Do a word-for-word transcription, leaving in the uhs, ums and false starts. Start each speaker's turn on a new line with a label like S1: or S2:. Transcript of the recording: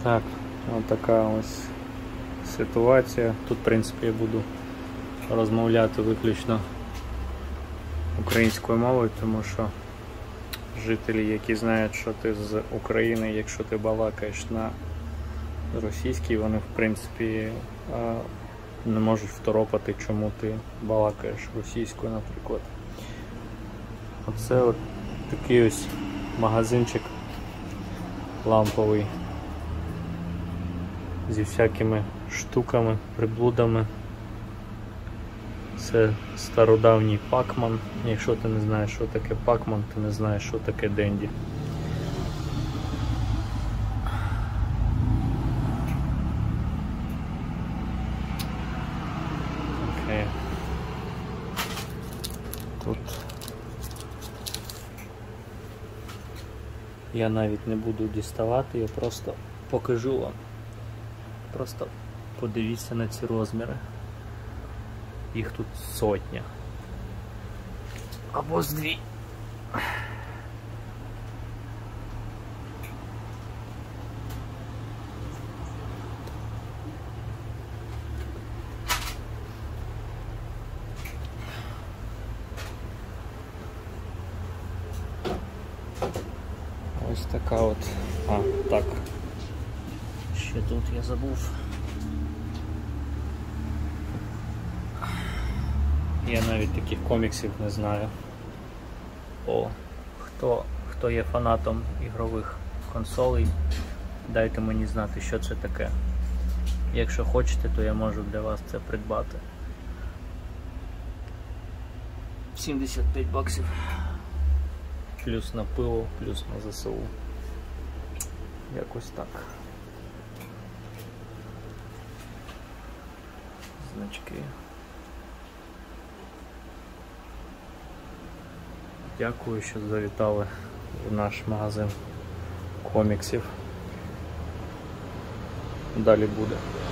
S1: Так, ось така ось ситуація. Тут, в принципі, я буду розмовляти виключно українською мовою, тому що жителі, які знають, що ти з України, якщо ти балакаєш на російській, вони, в принципі, не можуть второпати, чому ти балакаєш російською, наприклад. Оце от такий ось магазинчик ламповий зі всякими штуками, приблудами. Це стародавній Пакман. Якщо ти не знаєш, що таке Пакман, ти не знаєш, що таке Денді. Окей. Тут я навіть не буду діставати, я просто покажу вам. Просто подивіться на ці розміри. Їх тут сотня. Або з дві. Ось така от. А, так. Ще тут я забув. Я навіть таких коміксів не знаю. О, хто, хто є фанатом ігрових консолей, дайте мені знати, що це таке. Якщо хочете, то я можу для вас це придбати. сімдесят п'ять баксів. Плюс на пиво, плюс на ЗСУ. Якось так. Значки. Дякую, що завітали в наш магазин коміксів. Далі буде.